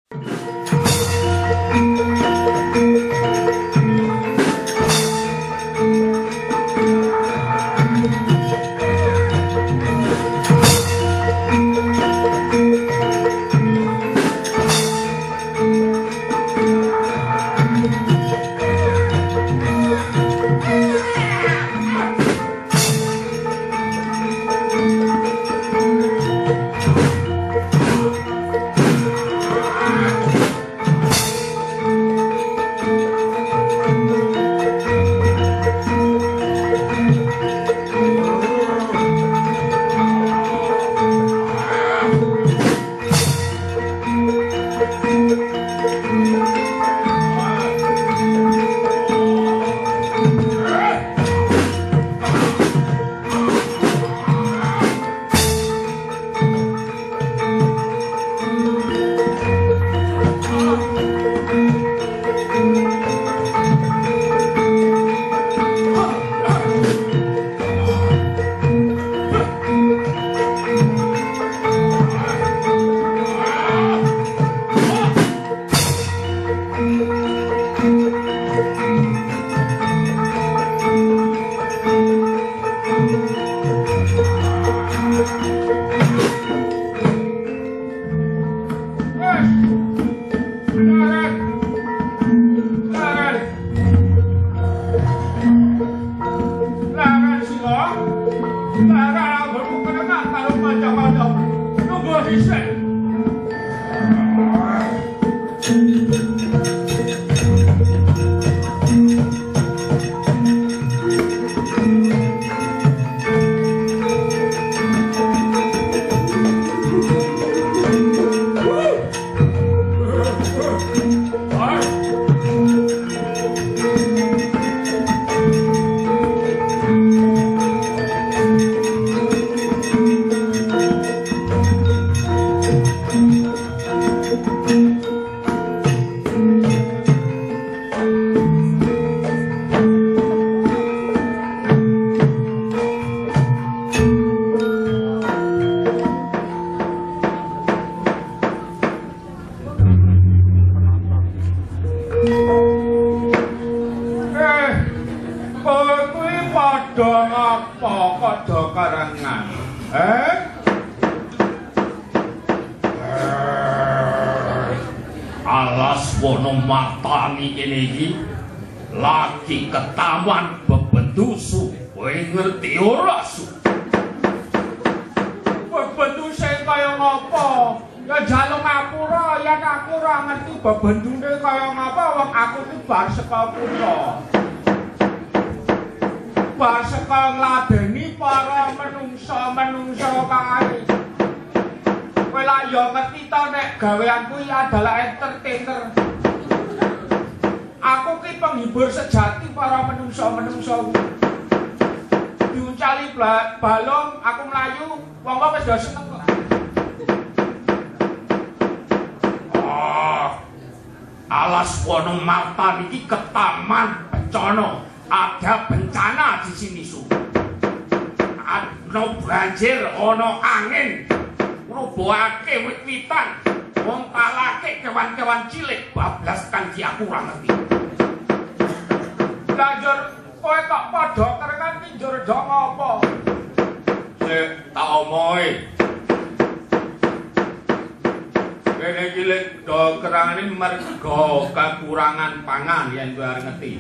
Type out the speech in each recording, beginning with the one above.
Kekurangan pangan yang gue ngerti.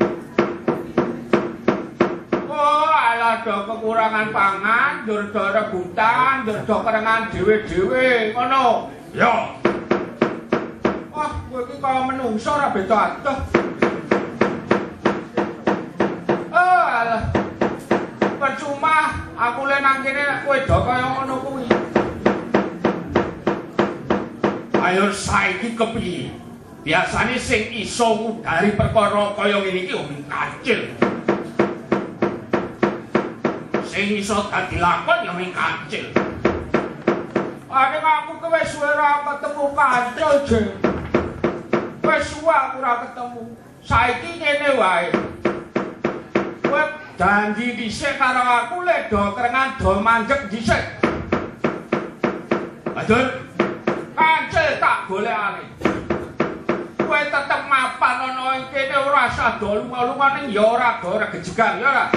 Oh, alah do kekurangan pangan, jur do rebutan, jur do kerengan dhewe-dhewe, ngono. Ya. Wah, kowe iki kaya menungso ora beda adoh. Oh, alah. Percuma aku le nang kene kowe do kaya ngono kuwi. Ayo saiki kepiye? Biasane sing iso ngudari perkara kaya ngene iki omong kancil. Sing iso dadi lakon ya omong kancil. Ane aku ke wis suwe ora ketemu kancil, Jeng. Wis suwe aku ora ketemu. Saiki ngene wae. Kowe janji dhisik karo aku lek do kerengan do manjek dhisik. Adur. Kancil tak golekane. Kowe tetep mapan ana ing kene ora sada lunga-lunga ning ya ora gejegan ya ora.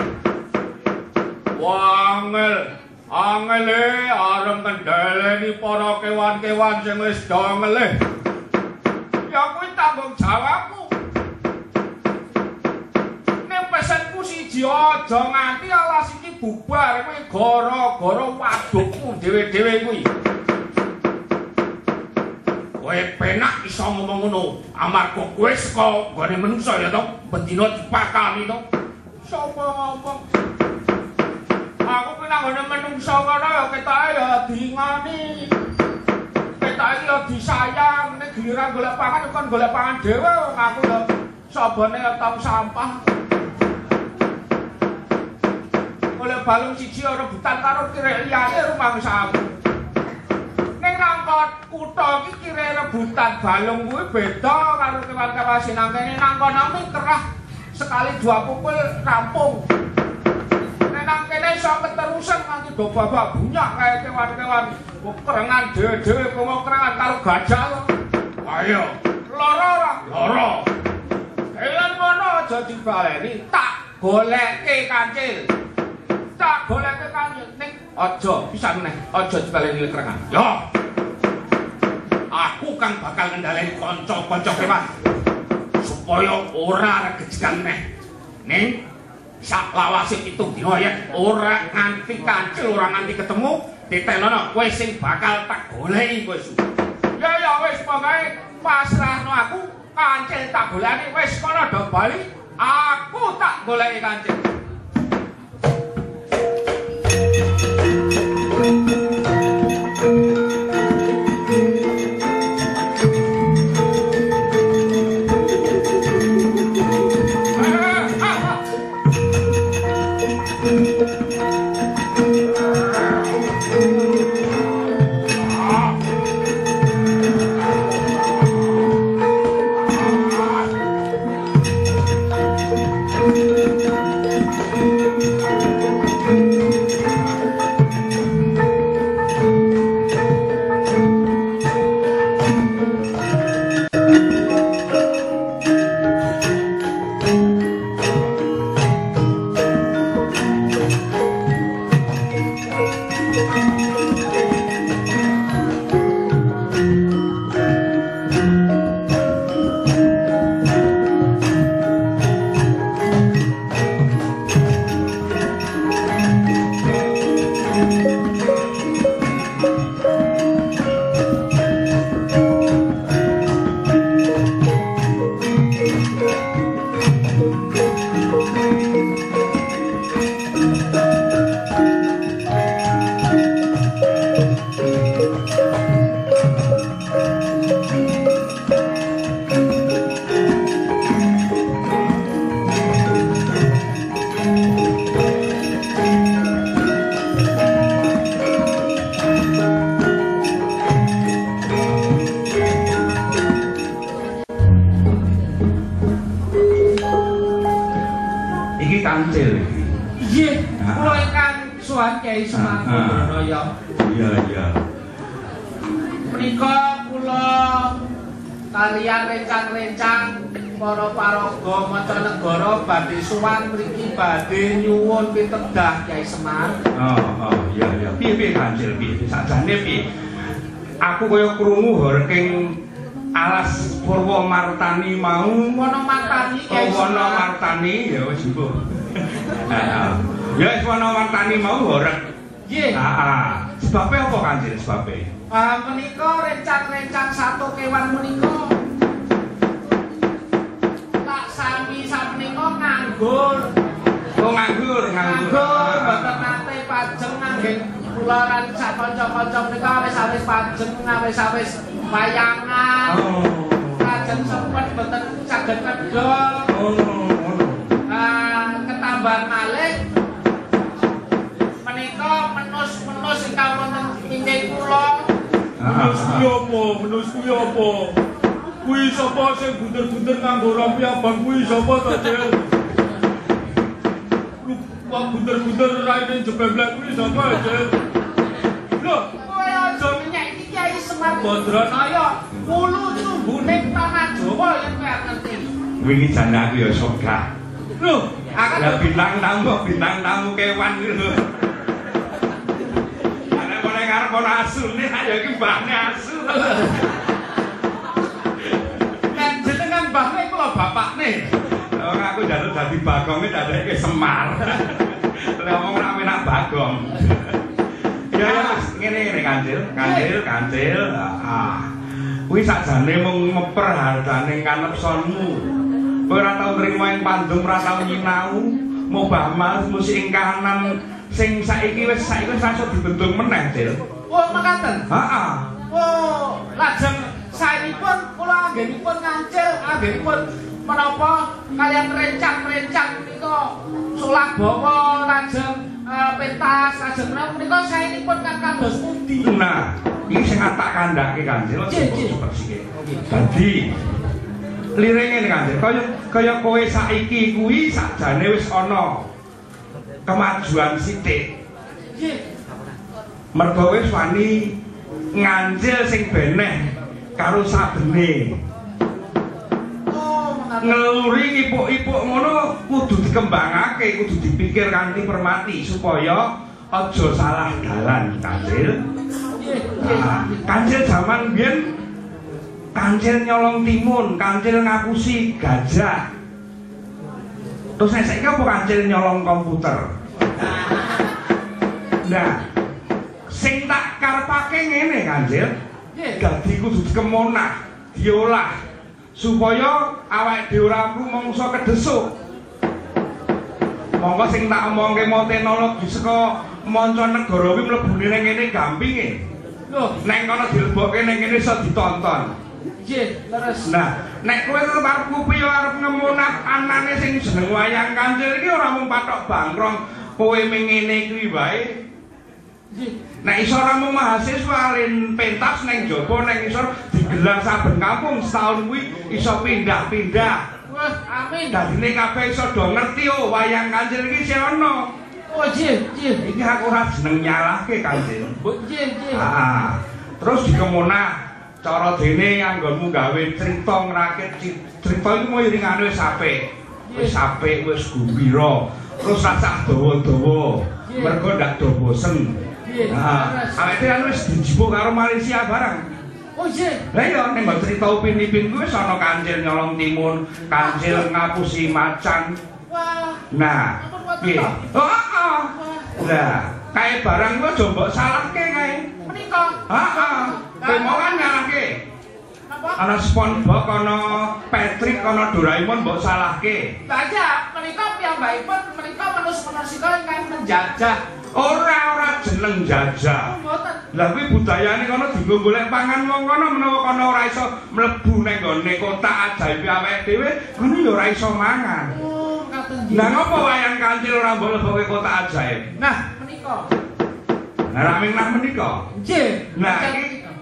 Wangel, angele arep kendhaleni para kewan-kewan sing wis do ngelih. Ya kuwi tanggung jawabmu. Ning pesenku siji aja nganti alas iki bubar kowe gara-gara wadukmu dhewe-dhewe kuwi. Kowe penak iso ngomong ngono, amarga kowe saka gone manungsa ya to, bendina dipakani to. Sapa ngomong? Aku penak gone manungsa ngono ya ketoke ya diingani. Ketoke ya disayang, nek giliran golek pangan kon golek pangan dhewe, aku ya sabane ya tong sampah. Golek balung siji rebutan karo kirek liyane rumangsamu. Ning nangkon kutha iki kire rebutan balung kuwi beda karo kewan-kewan sinang kene nangkon kerah sekali dua pukul rampung. Nek nang kene iso keterusan nganti do babak bunyak kaya kewan-kewan kerengan dhewe-dhewe kowe kerengan karo gajah. Ayo, lara ora? Lara. Elan ngono aja dibaleni, tak golekke Kancil. Tak golekke Kancil ning aja pisan meneh, aja dibaleni kerengan. Yo. Aku kang bakal ngendhaleni kanca-kanca kewan supaya ora gejegan meneh. Ning sak lawase 7 dina ya ora nganti Kancil ora nganti ketemu ditenono kowe sing bakal tak goleki kowe. Ya wis pokoke pasrahno aku Kancil tak goleki wis kono do bali aku tak goleki Kancil. Suwan mriki badhe nyuwun pitedah Kyai Semar. Iya. Piye Kancil piye? Sakjane piye? Aku kaya krungu horking alas Purwa Martani mau. Wana Martani Kyai Semar. Wana Martani ya wis mbuh. Ya wis Wana Martani mau horek. Nggih. Sebabe apa Kancil sebabe? Menika rencang-rencang satu kewan menika nganggur. Oh nganggur. Mboten nate pajeng nanggen kula lan sak kanca-kanca menika wis pajeng wis wayangan. Lajeng sempet mboten saged medal. Ketambahan malih menika menus ingkang wonten inggih kula. Menus kuwi apa? Kuwi sapa sing bunder-bunder nganggo rompi abang kuwi sapa to, Cil? Wong bunder-bunder raine jebeblek kuwi sapa, Cil? Lho, kowe aja minyak iki Kyai Semar. Badranaya ulu sumbuning tanah Jawa yen kowe ngerti. Wingi jane aku ya sogah. Lho, Lah bintang tamu kewan iki lho. Ana mulai ngarep ana asune ayo iki mbahne asu. Kan jenengan mbahne kula bapakne. Wong aku njaluk dadi Bagong dadake Semar. Lah ngomong nek enak Bagong. Ya ngene kancil. Kuwi sakjane mung meper hartane kanepsonmu. Kowe ora tau nrimo ing pandum, ora tau nyinau, mobah mas musik ing kahanan sing saiki wis iso dibentung meneh, Cil. Oh, makaten. Heeh. Oh, lajeng saenipun kula anggenipun ngancil, anggenipun menapa kalian rencang-rencang menika sulak bawa lajeng pentas lajeng menika saenipun kan kados pundi. Nah, iki sing tak kandhake Kancil cepet sik. Dadi liringe Kancil kaya kowe saiki kuwi sakjane wis ana kemajuan sithik. Nggih. Mergo wis wani ngancil sing beneh karo sabene. Ngeluri ipuk-ipuk ngono kudu dikembangake, kudu dipikir kanthi permati supaya aja salah dalan, Kancil. Kancil jaman biyen Kancil nyolong timun, Kancil ngapusi gajah. Terus saiki apa Kancil nyolong komputer? Nah, sing tak karepake ngene Kancil. Dadi kudu dikemonah, diolah supaya awake dhewe ora rumangsa kedesuk. Monggo sing tak omongke mau teknologi saka mancanegara kuwi mlebune ning ngene gampinge. Lho, nek kono dilebokke ning ngene iso ditonton. Nggih, leres. Nah, nek kowe arep kupi yo arep ngemunah anane sing jeneng wayang Kancil iki ora mung patok bangkrong kowe ming ngene kuwi wae. Nggih. Nek iso ora mung mahasiswa len pentas ning jaba ning isor digelar saben kampung setahun kuwi iso pindah-pindah. Wah, amin. Dadine kabeh iso do ngerti oh wayang Kancil iki sing ana. Oh, nggih. Iki aku ora jeneng nyalahke Kancil. Nggih. Heeh. Terus dikemunah cara dene anggonmu gawe crita ngrakit crita iku mau iringane wis apik wis gumbira terus rasa dawa-dawa mergo ndak do bosen. Nah, awake dhewe wis dijupuk karo Malaysia barang. Oh nggih. Lah iya ning crita upin-ipin kuwi wis ana Kancil nyolong timun, Kancil ngapusi macan. Wah. Nah, piye? Heeh. Lah, kae barang kuwi aja mbok salahke kae. Menika. Heeh. Kowe mau kan nyalahke. Napa? Ana SpongeBob, ana Patrick, ana Doraemon mbok salahke. Baca, menika piyambakipun menika manus-manusika ingkang menjajah. Ora jeneng jajah. Mboten. Lah kuwi budayane kono dienggo golek pangan wong kono menawa kono ora iso mlebu ning gone kotak ajaib awake dhewe, kono ya ora iso mangan. Oh, ngaten nggih. Lah ngopo wayang Kancil ora mbok leboke kotak ajaib? Nah, menika. Nah, raming nang menika. Nggih. Nah, iki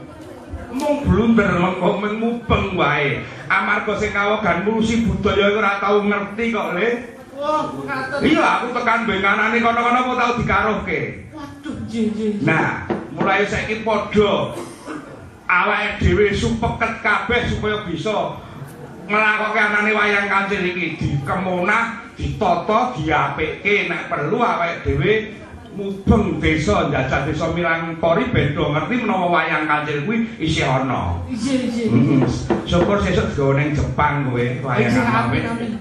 mung blunder mengko mubeng wae. Amarga sing kawogan ngurusi budaya iku ora tau ngerti kok, Le. Wah, ngaten. Iya, aku tekan benganane kono-kono kok tau dikarohke. Waduh, nggih. Nah, mulai saiki padha awake dhewe supeket kabeh supaya bisa nglakokke anane wayang Kancil iki dikemonah, ditata, diapikke nek perlu awake dhewe mubeng desa njajah desa Milangpori ben do ngerti menawa wayang Kancil kuwi isih ana. Nggih. Syukur sesuk digawe ning Jepang kowe wayang Amin.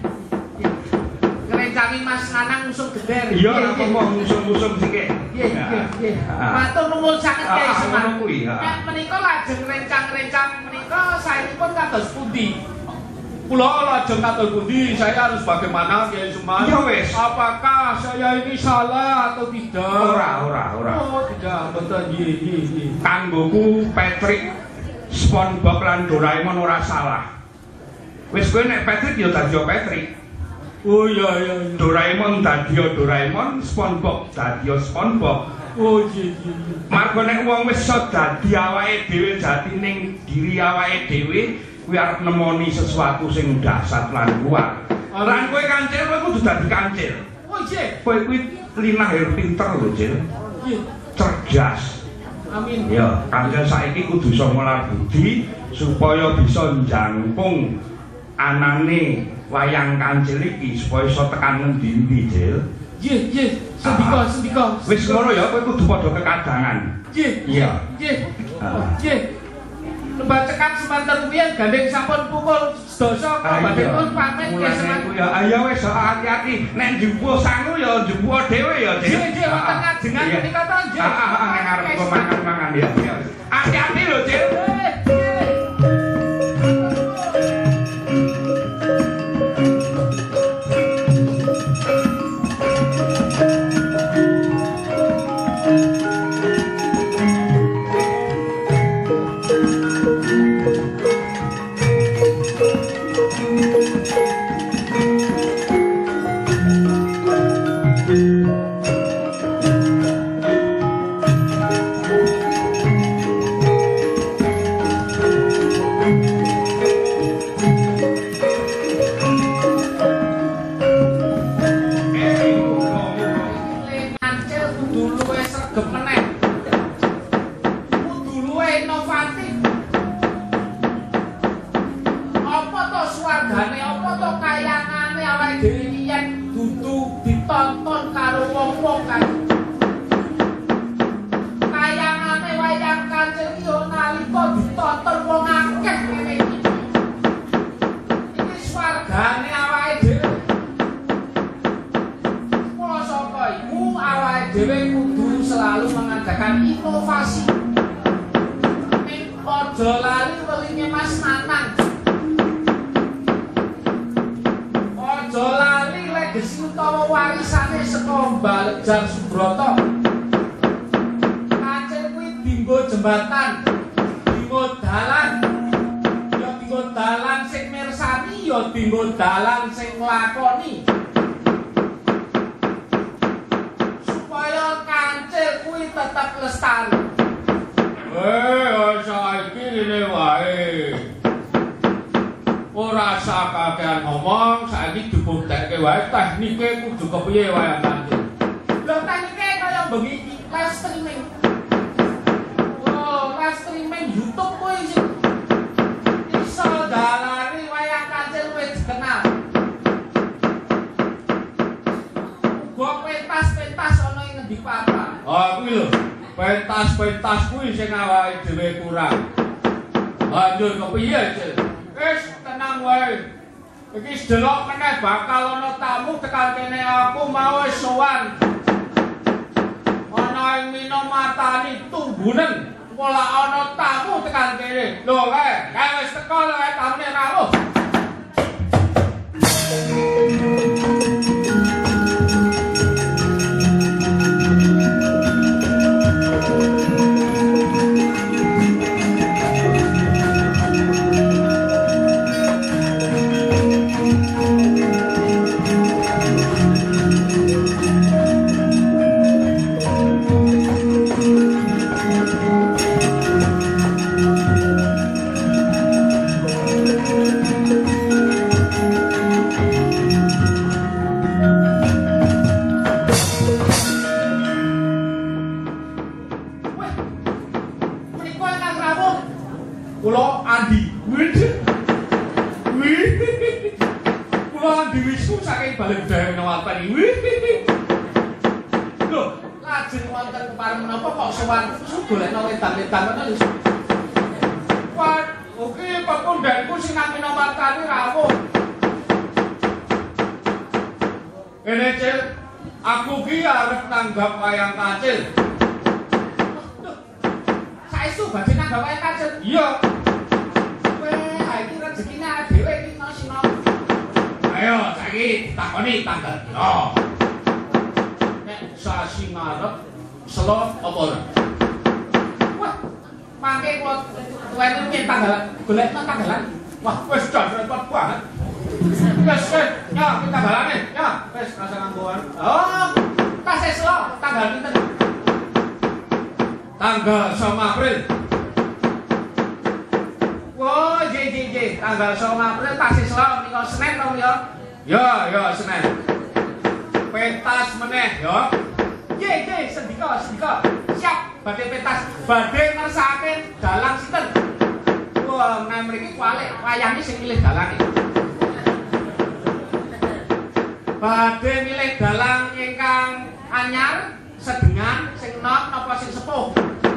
Ngrencangi Mas Nanang musung geder. Iya, ora apa-apa musum-musum sithik. Nggih. Matur nuwun sanget Kyai Semar. Ngono kuwi, Nek menika lajeng rencang-rencang menika saenipun kados pundi? Kula lajeng kados pundi? Saya harus bagaimana Kyai Semar? Ya wis. Apakah saya ini salah atau tidak? Ora. Oh, tidak. Betul. Nggih. Kanggoku Patrick, SpongeBob lan Doraemon ora salah. Wis kowe nek Patrick ya dadi Patrick. Oh iya. Doraemon dadi Doraemon, SpongeBob dadi SpongeBob. Oh iya. Margo nek wong wis iso dadi awake dhewe jati ning diri awake dhewe kuwi arep nemoni sesuatu sing dahsyat lan kuat. Lan kowe Kancil kowe kudu dadi Kancil. Oh iya. Kowe kuwi linahir pinter lho, Cil. Nggih. Cerdas. Amin. Ya, Kancil saiki kudu iso ngolah budi supaya bisa njangkung anane wayang Kancil iki supaya iso tekan ngendi-endi, Cil. Nggih, sendika. Wis ngono ya, kowe kudu padha kekadangan. Nggih. Iya. Nggih. Lembah cekan semanten rumiyin gandeng sampun pukul 12 badhe pun pamit nggih semanten. Ya ayo wis hati-hati nek njupuk sangu ya njupuk dhewe ya, Cil. Nggih, wonten ngajengan menika to nggih. Nek arep mangan-mangan ya. Hati-hati lho, Cil. Pentas kuwi sing awake dhewe kurang. Lanjut kepiye, Cil? Wis tenang wae. Iki delok meneh bakal ana tamu tekan kene aku mau wis sowan. Ana ing Minomatani Tumbunen, pola ana tamu tekan kene. Lho kae wis teko lho tamune rawuh. Aku ki arep nanggap wayang Kancil. Saestu badhe nanggap wayang Kancil. Iya. Kowe iki rezekine dhewe iki sino. Ayo saiki takoni tanggal piro. Nek sasi ngarep selo apa ora? Wah, mangke kula tuwene nyen tanggal golekno tanggalan. Wah, wis repot banget. Wes, ya kita balane, ya wes rasa nganggoan. Oh, tasih selo tanggal pinten? Tanggal 9 April. Oh, je, tanggal 9 April tasih selo nika Senin to ya? Ya, Senin. Pentas meneh ya. Je, sendika. Siap. badhe pentas, badhe ngersakaken dalang sinten? Wah, nang mriki kualik wayane sing milih dalange. Badhe milih dalang ingkang anyar, sedengan, sing enom napa sing sepuh?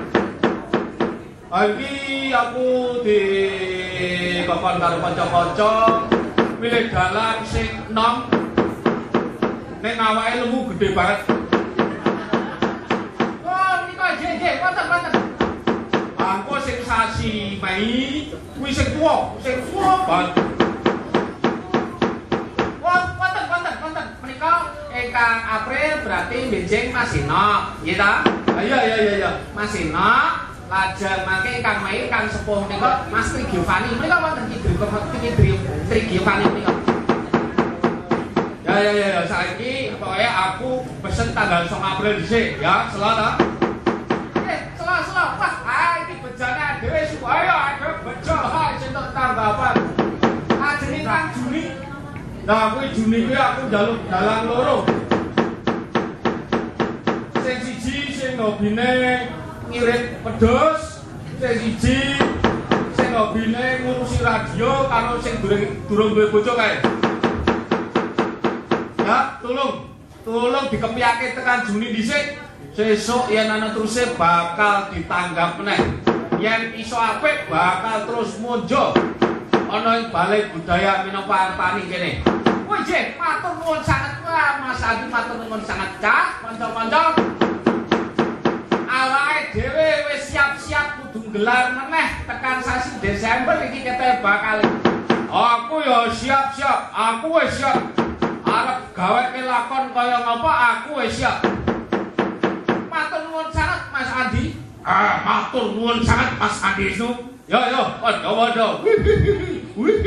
Iki aku di kokon karo kanca-kanca milih dalang sing enom. Nek awake lemu gede banget. Oh, nika nggih, wonten. Aku sing sasi Mei, kuwi sing tuwa banget. Wonten. Menika ingkang April berarti benjing Masina, nggih ta? Iya. Masina, lajeng mangke ingkang Mei kang sepuh nika Mas Tri Giovanni. Menika wonten Tri Giovanni menika. Ya, saiki pokoke aku pesen tanggal 9 April dhisik ya, selo ta? Selo. Wah, iki bejane dhewe ayo ada bejo entuk tanggapan. Ajeng kang Juni. Lah kuwi Juni kuwi aku njaluk dalang loro. Sing siji sing hobine ngirit pedhos, sing siji sing hobine ngurusi radio karo sing durung duwe bojo kae. Ya, tolong dikepiyake tekan Juni dhisik. Sesuk yen ana teruse bakal ditanggap meneh. Yen iso apik bakal terus monjo ana ing Balai Budaya Minopartani kene. Wih, nggih, matur nuwun sanget Mas Adi, matur nuwun sanget Cah, kanca-kanca. Awake dhewe wis siap-siap kudu gelar meneh tekan sasi Desember iki kete bakal. Aku ya siap-siap, aku wis siap. Arep gawe kelakon kaya ngapa aku wis siap. Matur nuwun sanget Mas Andi. Matur nuwun sanget Mas Andi. Yo, padha-padha.